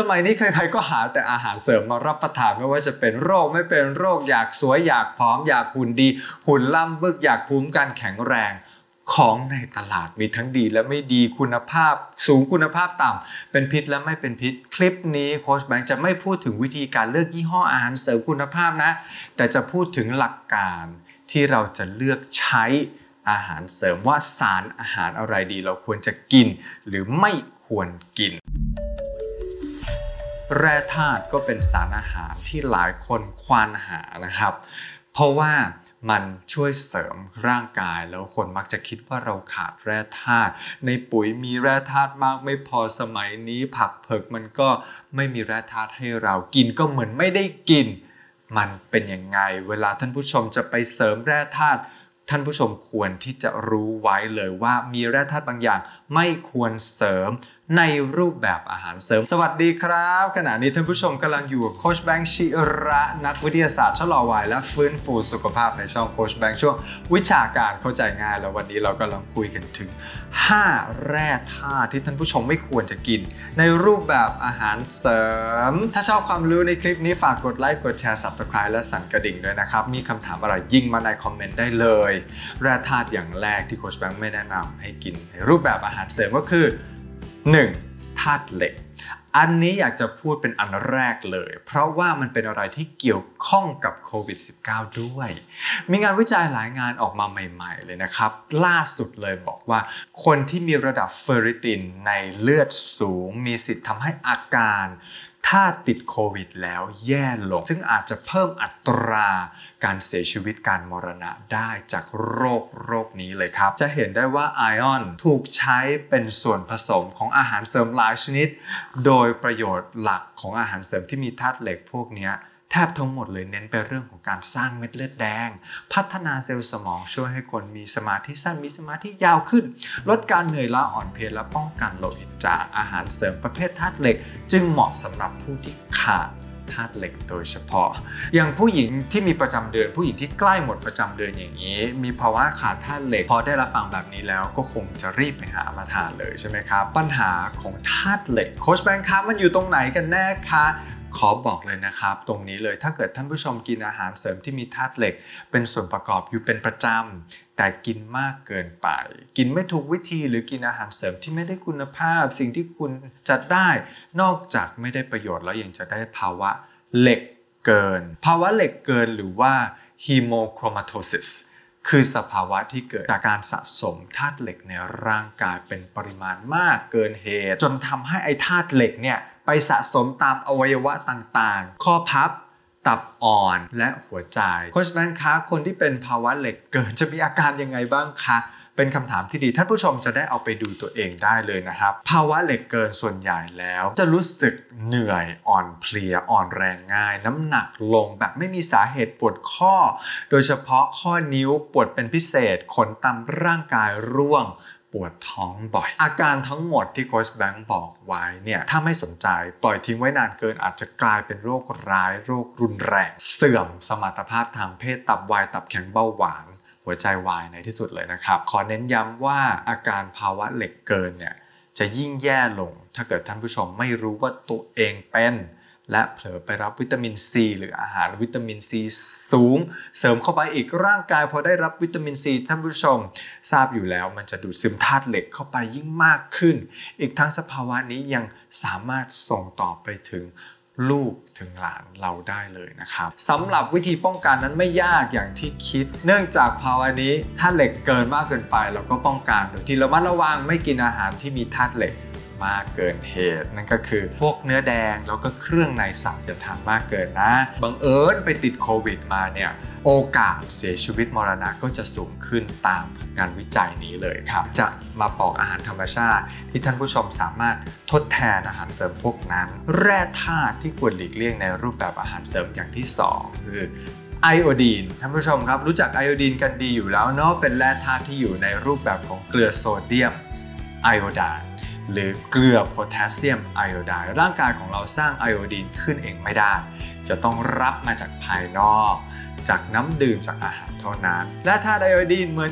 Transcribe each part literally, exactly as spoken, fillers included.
สมัยนี้ใครๆก็หาแต่อาหารเสริมมารับประทานไม่ว่าจะเป็นโรคไม่เป็นโรคอยากสวยอยากผอมอยากหุ่นดีหุ่นล่ำบึกอยากภูมิกันแข็งแรงของในตลาดมีทั้งดีและไม่ดีคุณภาพสูงคุณภาพต่ำเป็นพิษและไม่เป็นพิษคลิปนี้โค้ชแบงค์จะไม่พูดถึงวิธีการเลือกยี่ห้ออาหารเสริมคุณภาพนะแต่จะพูดถึงหลักการที่เราจะเลือกใช้อาหารเสริมว่าสารอาหารอะไรดีเราควรจะกินหรือไม่ควรกินแร่ธาตุก็เป็นสารอาหารที่หลายคนควานหานะครับเพราะว่ามันช่วยเสริมร่างกายแล้วคนมักจะคิดว่าเราขาดแร่ธาตุในปุ๋ยมีแร่ธาตุมากไม่พอสมัยนี้ผักเผือกมันก็ไม่มีแร่ธาตุให้เรากินก็เหมือนไม่ได้กินมันเป็นยังไงเวลาท่านผู้ชมจะไปเสริมแร่ธาตุท่านผู้ชมควรที่จะรู้ไว้เลยว่ามีแร่ธาตุบางอย่างไม่ควรเสริมในรูปแบบอาหารเสริมสวัสดีครับขณะนี้ท่านผู้ชมกำลังอยู่กับโค้ชแบงค์ชิระนักวิทยาศาสตร์ชะลอวัยและฟื้นฟูสุขภาพในช่องโค้ชแบงค์ช่วงวิชาการเข้าใจง่ายแล้ววันนี้เรากำลังคุยกันถึงห้าแร่ธาตุที่ท่านผู้ชมไม่ควรจะกินในรูปแบบอาหารเสริมถ้าชอบความรู้ในคลิปนี้ฝากกดไลค์กดแชร์ ซับสไครบ์ และสั่นกระดิ่งด้วยนะครับมีคำถามอะไรยิงมาในคอมเมนต์ได้เลยแร่ธาตุอย่างแรกที่โค้ชแบงค์ไม่แนะนำให้กินในรูปแบบอาหารเสริมก็คือ หนึ่ง. ธาตุเหล็กอันนี้อยากจะพูดเป็นอันแรกเลยเพราะว่ามันเป็นอะไรที่เกี่ยวข้องกับโควิด สิบเก้า ด้วยมีงานวิจัยหลายงานออกมาใหม่ๆเลยนะครับล่าสุดเลยบอกว่าคนที่มีระดับเฟอริตินในเลือดสูงมีสิทธิ์ทำให้อาการถ้าติดโควิดแล้วแย่ลงซึ่งอาจจะเพิ่มอัตราการเสียชีวิตการมรณะได้จากโรคโรคนี้เลยครับจะเห็นได้ว่าไอออนถูกใช้เป็นส่วนผสมของอาหารเสริมหลายชนิดโดยประโยชน์หลักของอาหารเสริมที่มีธาตุเหล็กพวกนี้แทบทั้งหมดเลยเน้นไปเรื่องของการสร้างเม็ดเลือดแดงพัฒนาเซลล์สมองช่วยให้คนมีสมาธิสั้นมีสมาธิยาวขึ้นลดการเหนื่อยล้าอ่อนเพลียและป้องกันโลหิตจางอาหารเสริมประเภทธาตุเหล็กจึงเหมาะสำหรับผู้ที่ขาดธาตุเหล็กโดยเฉพาะอย่างผู้หญิงที่มีประจำเดือนผู้หญิงที่ใกล้หมดประจำเดือนอย่างนี้มีภาวะขาดธาตุเหล็กพอได้รับฟังแบบนี้แล้วก็คงจะรีบไปหามาทานเลยใช่ไหมครับปัญหาของธาตุเหล็กโค้ชแบงค์ครับมันอยู่ตรงไหนกันแน่คะขอบอกเลยนะครับตรงนี้เลยถ้าเกิดท่านผู้ชมกินอาหารเสริมที่มีธาตุเหล็กเป็นส่วนประกอบอยู่เป็นประจำแต่กินมากเกินไปกินไม่ถูกวิธีหรือกินอาหารเสริมที่ไม่ได้คุณภาพสิ่งที่คุณจะได้นอกจากไม่ได้ประโยชน์แล้วยังจะได้ภาวะเหล็กเกินภาวะเหล็กเกินหรือว่า hemochromatosis คือสภาวะที่เกิดจากการสะสมธาตุเหล็กในร่างกายเป็นปริมาณมากเกินเหตุจนทำให้ไอ้ธาตุเหล็กเนี่ยไปสะสมตามอวัยวะต่างๆข้อพับตับอ่อนและหัวใจโค้ชแบงค์คะคนที่เป็นภาวะเหล็กเกินจะมีอาการยังไงบ้างคะเป็นคำถามที่ดีท่านผู้ชมจะได้เอาไปดูตัวเองได้เลยนะครับภาวะเหล็กเกินส่วนใหญ่แล้วจะรู้สึกเหนื่อยอ่อนเพลียอ่อนแรงง่ายน้ำหนักลงแบบไม่มีสาเหตุปวดข้อโดยเฉพาะข้อนิ้วปวดเป็นพิเศษขนตามร่างกายร่วงปวดท้องบ่อยอาการทั้งหมดที่โค้ชแบงค์บอกไว้เนี่ยถ้าไม่สนใจปล่อยทิ้งไว้นานเกินอาจจะกลายเป็นโรคร้ายโรครุนแรงเสื่อมสมรรถภาพทางเพศตับวายตับแข็งเบาหวานหัวใจวายในที่สุดเลยนะครับขอเน้นย้ำว่าอาการภาวะเหล็กเกินเนี่ยจะยิ่งแย่ลงถ้าเกิดท่านผู้ชมไม่รู้ว่าตัวเองเป็นและเผลอไปรับวิตามินซีหรืออาหารวิตามินซีสูงเสริมเข้าไปอีกร่างกายพอได้รับวิตามินซีท่านผู้ชมทราบอยู่แล้วมันจะดูดซึมธาตุเหล็กเข้าไปยิ่งมากขึ้นอีกทั้งสภาวะนี้ยังสามารถส่งต่อไปถึงลูกถึงหลานเราได้เลยนะครับสำหรับวิธีป้องกันนั้นไม่ยากอย่างที่คิดเนื่องจากภาวะนี้ธาตุเหล็กเกินมากเกินไปเราก็ป้องกันโดยที่ระมัดระวังไม่กินอาหารที่มีธาตุเหล็กมากเกินเหตุนั่นก็คือพวกเนื้อแดงแล้วก็เครื่องในสัตว์อย่าทานมากเกินนะบังเอิญไปติดโควิดมาเนี่ยโอกาสเสียชีวิตมรณะก็จะสูงขึ้นตามงานวิจัยนี้เลยครับจะมาบอกอาหารธรรมชาติที่ท่านผู้ชมสามารถทดแทนอาหารเสริมพวกนั้นแร่ธาตุที่ควรหลีกเลี่ยงในรูปแบบอาหารเสริมอย่างที่สองคือไอโอดีนท่านผู้ชมครับรู้จักไอโอดีนกันดีอยู่แล้วเนาะเป็นแร่ธาตุที่อยู่ในรูปแบบของเกลือโซเดียมไอโอไดน์หรือเกลือโพแทสเซียมไอโอไดน์ร่างกายของเราสร้างไอโอดีนขึ้นเองไม่ได้จะต้องรับมาจากภายนอกจากน้ำดื่มจากอาหารเท่านั้นและธาตุไอโอดีนเหมือนที่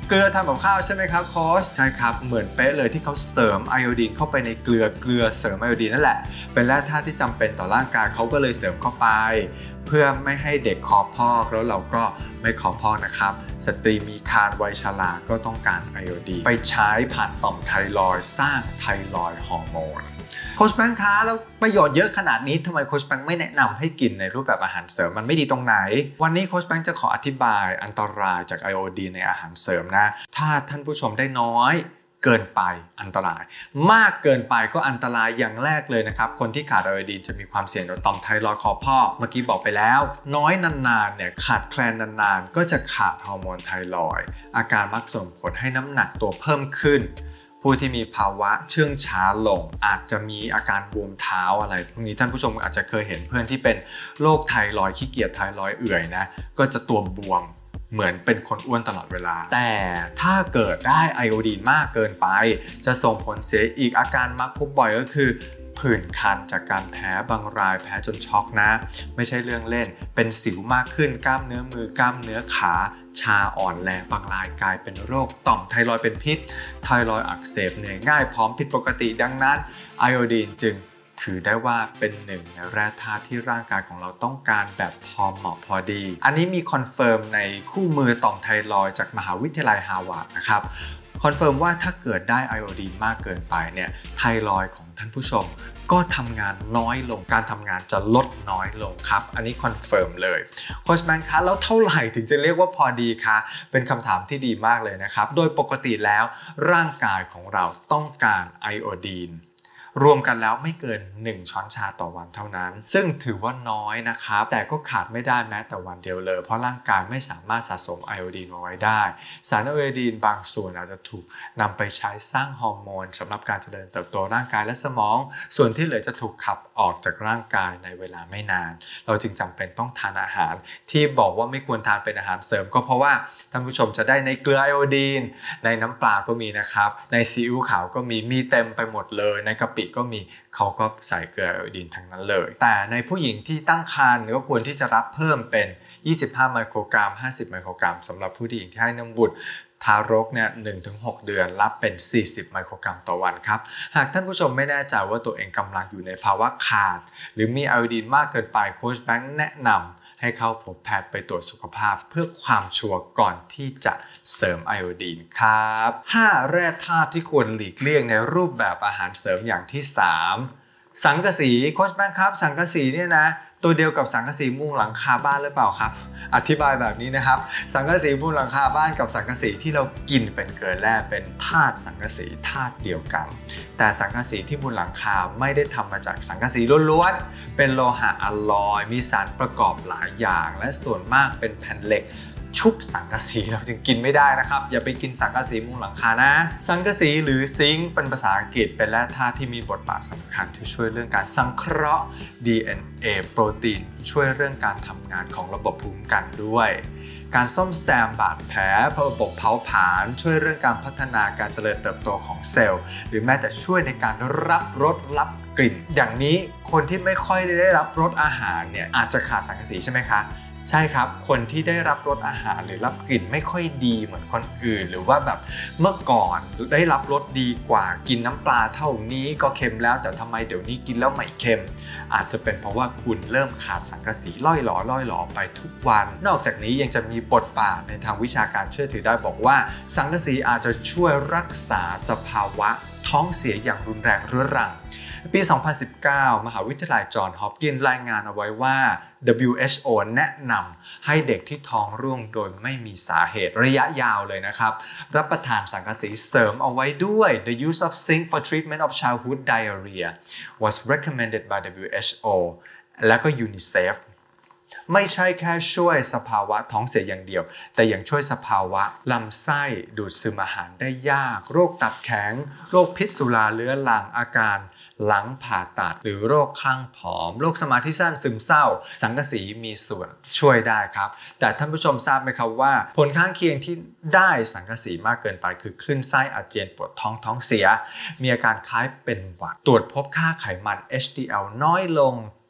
เกลือทำกับข้าวใช่ไหมครับโค้ชใช่ครับเหมือนเป๊ะเลยที่เขาเสริมไอโอดีนเข้าไปในเกลือเกลือเสริมไอโอดีนนั่นแหละเป็นแร่ธาตุที่จำเป็นต่อร่างกายเขาก็เลยเสริมเข้าไปเพื่อไม่ให้เด็กคอพอกแล้วเราก็ไม่คอพอกนะครับสตรีมีครรภ์วัยชราก็ต้องการไอโอดีนไปใช้ผ่านต่อมไทรอยด์สร้างไทรอยด์ฮอร์โมนโค้ชแบงค์คะแล้วประโยชน์เยอะขนาดนี้ทำไมโค้ชแบงค์ไม่แนะนำให้กินในรูปแบบอาหารเสริมมันไม่ดีตรงไหนวันนี้โค้ชแบงค์จะขออธิบายอันตรายจากไอโอดีนในอาหารเสริมนะถ้าท่านผู้ชมได้น้อยเกินไปอันตรายมากเกินไปก็อันตรายอย่างแรกเลยนะครับคนที่ขาดไอโอดีนจะมีความเสี่ยงต่อต่อมไทรอยด์คอพอกเมื่อกี้บอกไปแล้วน้อยนานๆเนี่ยขาดแคลนนานๆก็จะขาดฮอร์โมนไทรอยด์อาการมักส่งผลให้น้ำหนักตัวเพิ่มขึ้นผู้ที่มีภาวะเชื่องช้าลงอาจจะมีอาการบวมเท้าอะไรพวกนี้ท่านผู้ชมอาจจะเคยเห็นเพื่อนที่เป็นโรคไทรอยด์ขี้เกียจไทรอยด์เอื่อยนะก็จะตัวบวมเหมือนเป็นคนอ้วนตลอดเวลาแต่ถ้าเกิดได้ไอโอดีนมากเกินไปจะส่งผลเสียอีกอาการมักพบบ่อยก็คือผื่นคันจากการแพ้บางรายแพ้จนช็อกนะไม่ใช่เรื่องเล่นเป็นสิวมากขึ้นกล้ามเนื้อมือกล้ามเนื้อขาชาอ่อนแรงบางรายกลายเป็นโรคต่อมไทรอยด์เป็นพิษไทรอยด์อักเสบเหนื่อยง่ายพร้อมผิดปกติดังนั้นไอโอดีนจึงถือได้ว่าเป็นหนึ่งในแร่ธาตุที่ร่างกายของเราต้องการแบบพอเหมาะพอดีอันนี้มีคอนเฟิร์มในคู่มือต่อมไทรอยด์จากมหาวิทยาลัยฮาร์วาร์ดนะครับคอนเฟิร์มว่าถ้าเกิดได้ไอโอดีนมากเกินไปเนี่ยไทรอยด์ของท่านผู้ชมก็ทำงานน้อยลงการทำงานจะลดน้อยลงครับอันนี้คอนเฟิร์มเลยโค้ชแบงค์คะแล้วเท่าไหร่ถึงจะเรียกว่าพอดีคะเป็นคำถามที่ดีมากเลยนะครับโดยปกติแล้วร่างกายของเราต้องการไอโอดีนรวมกันแล้วไม่เกินหนึ่งช้อนชาต่อวันเท่านั้นซึ่งถือว่าน้อยนะครับแต่ก็ขาดไม่ได้แม้แต่วันเดียวเลยเพราะร่างกายไม่สามารถสะสมไอโอดีนเอาไว้ได้สารไอโอดีนบางส่วนอาจจะถูกนำไปใช้สร้างฮอร์โมนสำหรับการเจริญเติบโตร่างกายและสมองส่วนที่เหลือจะถูกขับออกจากร่างกายในเวลาไม่นานเราจึงจำเป็นต้องทานอาหารที่บอกว่าไม่ควรทานเป็นอาหารเสริมก็เพราะว่าท่านผู้ชมจะได้ในเกลือไอโอดีนในน้ำปลาก็มีนะครับในซีอิ๊วขาวก็มีมีเต็มไปหมดเลยในกะปิก็มีเขาก็ใส่เกลือไอโอดีนทั้งนั้นเลยแต่ในผู้หญิงที่ตั้งครรภ์ก็ควรที่จะรับเพิ่มเป็นยี่สิบห้าไมโครกรัมห้าสิบไมโครกรัมสำหรับผู้หญิงที่ให้นมบุตรทารกเนี่ย หนึ่งถึงหก เดือนรับเป็นสี่สิบไมโครกรัมต่อวันครับหากท่านผู้ชมไม่แน่ใจว่าตัวเองกำลังอยู่ในภาวะขาดหรือมีไอโอดีนมากเกินไปโค้ชแบงค์แนะนำให้เข้าพบแพทย์ไปตรวจสุขภาพเพื่อความชัวร์ก่อนที่จะเสริมไอโอดีนครับห้าแร่ธาตุที่ควรหลีกเลี่ยงในรูปแบบอาหารเสริมอย่างที่สามสังกะสีโค้ชแบงค์ครับสังกะสีเนี่ยนะตัวเดียวกับสังกะสีมุงหลังคาบ้านหรือเปล่าครับอธิบายแบบนี้นะครับสังกะสีมุงหลังคาบ้านกับสังกะสีที่เรากินเป็นเกลือแร่เป็นธาตุสังกะสีธาตุเดียวกันแต่สังกะสีที่บนหลังคาไม่ได้ทำมาจากสังกะสีล้วนๆเป็นโลหะอลลอยมีสารประกอบหลายอย่างและส่วนมากเป็นแผ่นเหล็กชุบสังกะสีเราจึงกินไม่ได้นะครับอย่าไปกินสังกะสีมุงหลังคานะสังกะสีหรือซิงค์เป็นภาษาอังกฤษเป็นแร่ธาตุที่มีบทบาทสำคัญที่ช่วยเรื่องการสังเคราะห์ ดี เอ็น เอ โปรตีนช่วยเรื่องการทำงานของระบบภูมิคุ้มกันด้วยการซ่อมแซมบาดแผลระบบเผาผลาญช่วยเรื่องการพัฒนาการเจริญเติบโตของเซลล์หรือแม้แต่ช่วยในการรับรสรับกลิ่นอย่างนี้คนที่ไม่ค่อยได้รับรสอาหารเนี่ยอาจจะขาดสังกะสีใช่ไหมคะใช่ครับคนที่ได้รับรสอาหารหรือรับกลิ่นไม่ค่อยดีเหมือนคนอื่นหรือว่าแบบเมื่อก่อนได้รับรสดีกว่ากินน้ำปลาเท่านี้ก็เค็มแล้วแต่ทำไมเดี๋ยวนี้กินแล้วไม่เค็มอาจจะเป็นเพราะว่าคุณเริ่มขาดสังกะสีล่อยหลอล่อยหลอไปทุกวันนอกจากนี้ยังจะมีบทบาทในทางวิชาการเชื่อถือได้บอกว่าสังกะสีอาจจะช่วยรักษาสภาวะท้องเสียอย่างรุนแรงเรื้อรังปี สองพันสิบเก้า มหาวิทยาลัยจอห์นส์ฮอปกินส์รายงานเอาไว้ว่า ดับเบิลยู เอช โอ แนะนำให้เด็กที่ท้องร่วงโดยไม่มีสาเหตุระยะยาวเลยนะครับรับประทานสังกะสีเสริมเอาไว้ด้วย The use of zinc for treatment of childhood diarrhea was recommended by ดับเบิลยู เอช โอ และก็ ยูนิเซฟ ไม่ใช่แค่ช่วยสภาวะท้องเสียอย่างเดียวแต่ยังช่วยสภาวะลำไส้ดูดซึมอาหารได้ยากโรคตับแข็งโรคพิษสุราเรื้อรังอาการหลังผ่าตัดหรือโรคคลั่งผอมโรคสมาธิสั้นซึมเศร้าสังกะสีมีส่วนช่วยได้ครับแต่ท่านผู้ชมทราบไหมครับว่าผลข้างเคียงที่ได้สังกะสีมากเกินไปคือคลื่นไส้อาเจียนปวดท้องท้องเสียมีอาการคล้ายเป็นหวัดตรวจพบค่าไขมัน เอช ดี แอล น้อยลง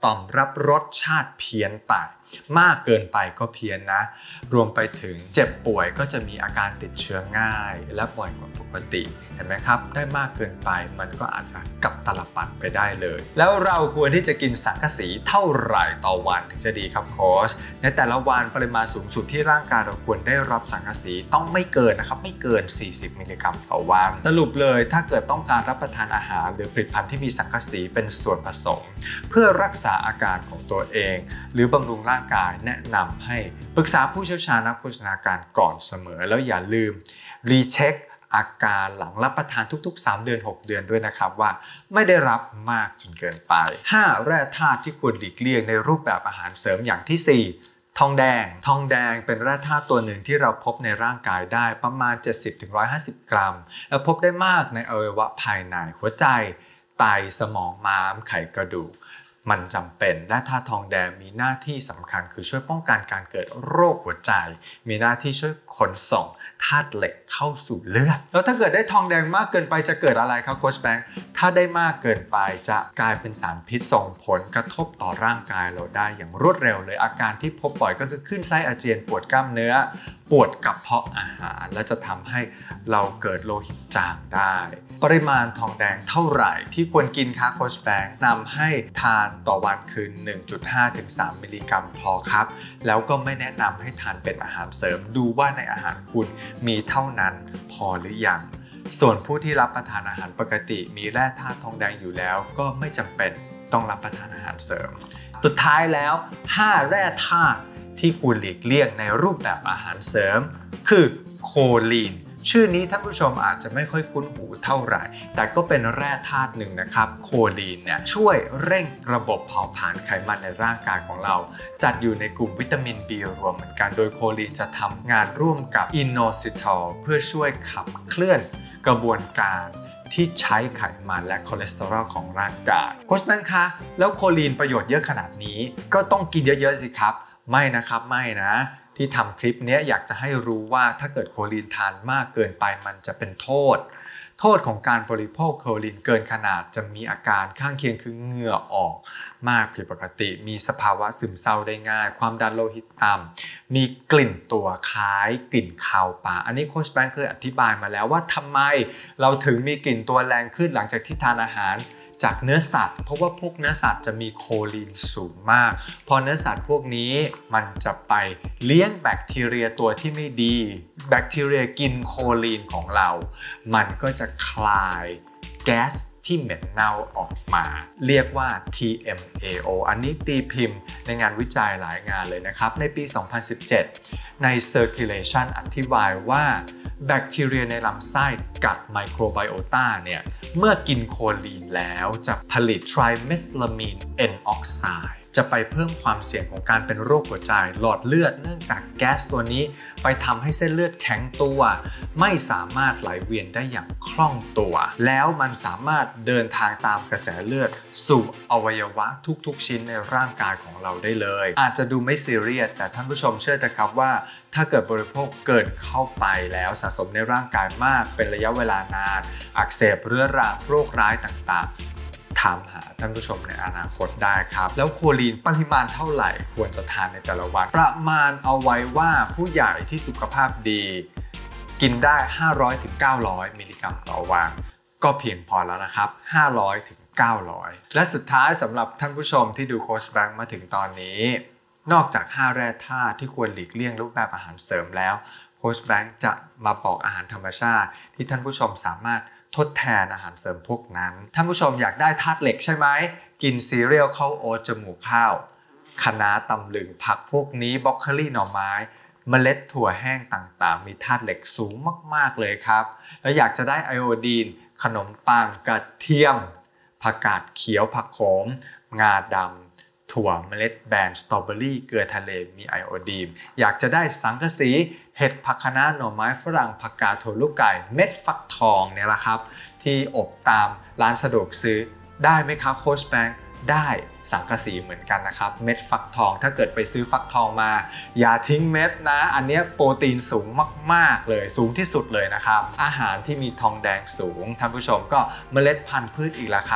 ต่อมรับรสชาติเพี้ยนไปมากเกินไปก็เพี้ยนนะรวมไปถึงเจ็บป่วยก็จะมีอาการติดเชื้อง่ายและบ่อยกว่าปกติเห็นไหมครับได้มากเกินไปมันก็อาจจะกลับตลปัดไปได้เลยแล้วเราควรที่จะกินสังกะสีเท่าไหร่ต่อวันถึงจะดีครับโค้ชในแต่ละวันปริมาณสูงสุดที่ร่างกายเราควรได้รับสังกะสีต้องไม่เกินนะครับไม่เกินสี่สิบมิลลิกรัมต่อวันสรุปเลยถ้าเกิดต้องการรับประทานอาหารหรือผลิตภัณฑ์ที่มีสังกะสีเป็นส่วนผสมเพื่อรักษาอาการของตัวเองหรือบำรุงร่างกายแนะนำให้ปรึกษาผู้เชี่ยวชาญนักโภชนาการก่อนเสมอแล้วอย่าลืมรีเช็คอาการหลังรับประทานทุกๆสามเดือนหกเดือนด้วยนะครับว่าไม่ได้รับมากจนเกินไปห้าแร่ธาตุที่ควรหลีกเลี่ยงในรูปแบบอาหารเสริมอย่างที่สี่ทองแดงทองแดงเป็นแร่ธาตุตัวหนึ่งที่เราพบในร่างกายได้ประมาณ เจ็ดสิบถึงหนึ่งร้อยห้าสิบ กรัมและพบได้มากในอวัยวะภายในหัวใจไตสมองม้ามไขกระดูกมันจำเป็นและธาตุทองแดงมีหน้าที่สำคัญคือช่วยป้องกันการเกิดโรคหัวใจมีหน้าที่ช่วยขนส่งธาตุเหล็กเข้าสู่เลือดแล้วถ้าเกิดได้ทองแดงมากเกินไปจะเกิดอะไรครับโค้ชแบงค์ถ้าได้มากเกินไปจะกลายเป็นสารพิษส่งผลกระทบต่อร่างกายเราได้อย่างรวดเร็วเลยอาการที่พบบ่อยก็คือขึ้นไส้อาเจียนปวดกล้ามเนื้อปวดกระเพาะอาหารและจะทำให้เราเกิดโลหิตจางได้ปริมาณทองแดงเท่าไหร่ที่ควรกินคะโค้ชแบงค์นำให้ทานต่อวันคือ หนึ่งจุดห้าถึงสาม มิลลิกรัมพอครับแล้วก็ไม่แนะนำให้ทานเป็นอาหารเสริมดูว่าในอาหารคุณมีเท่านั้นพอหรือยังส่วนผู้ที่รับประทานอาหารปกติมีแร่ธาตุทองแดงอยู่แล้วก็ไม่จำเป็นต้องรับประทานอาหารเสริมสุดท้ายแล้วห้าแร่ธาตุที่ควรหลีกเลี่ยงในรูปแบบอาหารเสริมคือโคลีนชื่อนี้ท่านผู้ชมอาจจะไม่ค่อยคุ้นหูเท่าไหร่แต่ก็เป็นแร่ธาตุหนึ่งนะครับโคลีนเนี่ยช่วยเร่งระบบเผาผลาญไขมันในร่างกายของเราจัดอยู่ในกลุ่มวิตามิน B รวมเหมือนกันโดยโคลีนจะทำงานร่วมกับอินโนซิทอลเพื่อช่วยขับเคลื่อนกระบวนการที่ใช้ไขมันและคอเลสเตอรอลของร่างกายโค้ชแบงค์คะแล้วโคลีนประโยชน์เยอะขนาดนี้ก็ต้องกินเยอะๆสิครับไม่นะครับไม่นะที่ทำคลิปนี้อยากจะให้รู้ว่าถ้าเกิดโคลีนทานมากเกินไปมันจะเป็นโทษโทษของการบริโภคโคลีนเกินขนาดจะมีอาการข้างเคียงคือเหงื่อออกมากผิดปกติมีสภาวะซึมเศร้าได้ง่ายความดันโลหิตต่ำมีกลิ่นตัวคล้ายกลิ่นคาวปลาอันนี้โค้ชแบงค์เคยอธิบายมาแล้วว่าทำไมเราถึงมีกลิ่นตัวแรงขึ้นหลังจากที่ทานอาหารจากเนื้อสัตว์เพราะว่าพวกเนื้อสัตว์จะมีโคลีนสูงมากพอเนื้อสัตว์พวกนี้มันจะไปเลี้ยงแบคทีเรียตัวที่ไม่ดีแบคทีเรียกินโคลีนของเรามันก็จะคลายแก๊สที่เหม็นเน่าออกมาเรียกว่า ที เอ็ม เอ โอ อันนี้ตีพิมพ์ในงานวิจัยหลายงานเลยนะครับในปี สองพันสิบเจ็ด ใน Circulation อธิบายว่าแบคทีเรียในลำไส้กัดไมโครไบโอตาเนี่ยเมื่อกินโคลีนแล้วจะผลิตไทรเมทลามีน เอ็น ออกไซด์จะไปเพิ่มความเสี่ยงของการเป็นโรคหัวใจหลอดเลือดเนื่องจากแก๊สตัวนี้ไปทำให้เส้นเลือดแข็งตัวไม่สามารถไหลเวียนได้อย่างคล่องตัวแล้วมันสามารถเดินทางตามกระแสเลือดสู่อวัยวะทุกๆชิ้นในร่างกายของเราได้เลยอาจจะดูไม่ซีเรียสแต่ท่านผู้ชมเชื่อนะครับว่าถ้าเกิดบริโภคเกินเข้าไปแล้วสะสมในร่างกายมากเป็นระยะเวลานานอักเสบเรื้อรังโรคร้ายต่างๆถามหาท่านผู้ชมในอนาคตได้ครับแล้วโคลีนปริมาณเท่าไหร่ควรจะทานในแต่ละวันประมาณเอาไว้ว่าผู้ใหญ่ที่สุขภาพดีกินได้ ห้าร้อยถึงเก้าร้อย มิลลิกรัมต่อวันก็เพียงพอแล้วนะครับ ห้าร้อยถึงเก้าร้อย และสุดท้ายสำหรับท่านผู้ชมที่ดูโค้ชแบงค์มาถึงตอนนี้นอกจากห้าแร่ธาตุที่ควรหลีกเลี่ยงรูปแบบอาหารเสริมแล้วโค้ชแบงค์จะมาบอกอาหารธรรมชาติที่ท่านผู้ชมสามารถทดแทนอาหารเสริมพวกนั้นท่านผู้ชมอยากได้ธาตุเหล็กใช่ไหมกินซีเรียลข้าวโอ๊ตจมูกข้าวคะน้าตำลึงผักพวกนี้บรอกโคลีหน่อไม้เมล็ดถั่วแห้งต่างๆมีธาตุเหล็กสูงมากๆเลยครับแล้วอยากจะได้ไอโอดีนขนมปังกระเทียมผักกาดเขียวผักโขมงาดำถั่วเมล็ดแบนสตรอเบอรี่เกลือทะเลมีไอโอดีนอยากจะได้สังกะสีเห็ดผักคะน้าหน่อไม้ฝรั่งผักกาดถั่วลูกไก่เม็ดฟักทองเนี่ยแหละครับที่อบตามร้านสะดวกซื้อได้ไหมครับโค้ชแบงค์ได้สังกะสีเหมือนกันนะครับเม็ดฟักทองถ้าเกิดไปซื้อฟักทองมาอย่าทิ้งเม็ดนะอันนี้โปรตีนสูงมากๆเลยสูงที่สุดเลยนะครับอาหารที่มีทองแดงสูงท่านผู้ชมก็เมล็ดพันธุ์พืชอีกแล้วครับ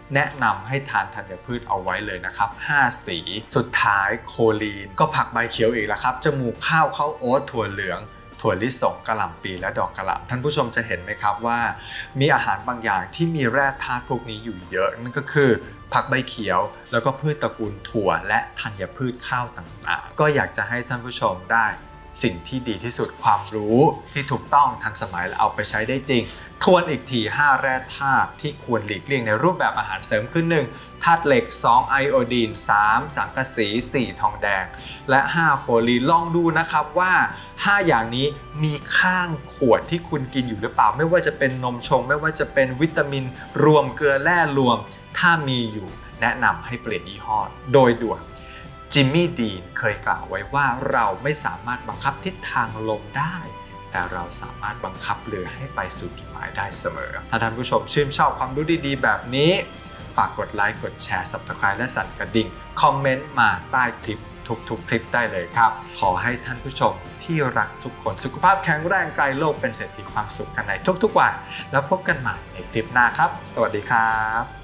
แนะนำให้ทานธัญพืชเอาไว้เลยนะครับห้าสีสุดท้ายโคลีนก็ผักใบเขียวอีกแล้วครับจมูกข้าวข้าวโอ๊ตถั่วเหลืองถั่วลิสงกะหล่ำปีและดอกกะหล่ำท่านผู้ชมจะเห็นไหมครับว่ามีอาหารบางอย่างที่มีแร่ธาตุพวกนี้อยู่เยอะนั่นก็คือผักใบเขียวแล้วก็พืชตระกูลถั่วและธัญพืชข้าวต่างๆก็อยากจะให้ท่านผู้ชมได้สิ่งที่ดีที่สุดความรู้ที่ถูกต้องทันสมัยและเอาไปใช้ได้จริงทวนอีกทีห้าแร่ธาตุที่ควรหลีกเลี่ยงในรูปแบบอาหารเสริมคือหนึ่งธาตุเหล็กสองไอโอดีนสามสังกะสีสี่ทองแดงและห้าโฟลีนลองดูนะครับว่าห้าอย่างนี้มีข้างขวดที่คุณกินอยู่หรือเปล่าไม่ว่าจะเป็นนมชงไม่ว่าจะเป็นวิตามินรวมเกลือแร่รวมถ้ามีอยู่แนะนำให้เปลี่ยนยี่ห้อโดยด่วนจิมมี่ดีนเคยกล่าวไว้ว่าเราไม่สามารถบังคับทิศทางลมได้แต่เราสามารถบังคับเรือให้ไปสู่จุดหมายได้เสมอถ้าท่านผู้ชมชื่นชอบความรู้ดีๆแบบนี้ฝากกดไลค์กดแชร์ ซับสไครบ์ และสั่นกระดิ่งคอมเมนต์มาใต้คลิปทุกๆคลิปได้เลยครับขอให้ท่านผู้ชมที่รักทุกคนสุขภาพแข็งแรงไกลโรคเป็นเศรษฐีความสุขกันในทุกๆวันแล้วพบกันใหม่ในคลิปหน้าครับสวัสดีครับ